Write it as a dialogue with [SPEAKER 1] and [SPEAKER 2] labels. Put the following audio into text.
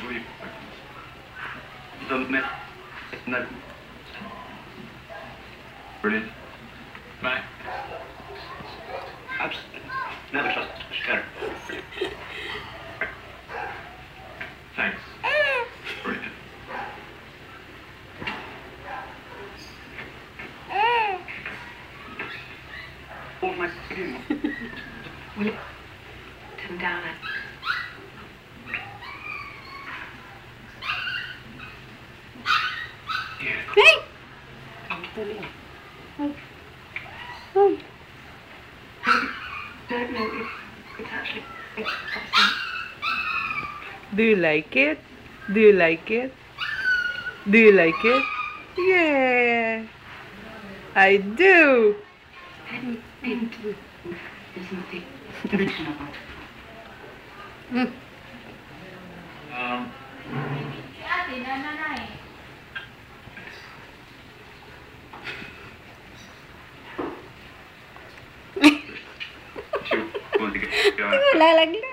[SPEAKER 1] The no. Brilliant. Right. Absolutely. Never trust Sharon. Thanks. Brilliant. All my students.
[SPEAKER 2] Will you turn down it?
[SPEAKER 3] Hey!
[SPEAKER 2] Don't know if it's actually
[SPEAKER 3] Do you like it? Do you like it? Do you like it? Yeah, I do.
[SPEAKER 2] into isn't the original one.
[SPEAKER 1] She wanted to get going.
[SPEAKER 3] Wala lagi.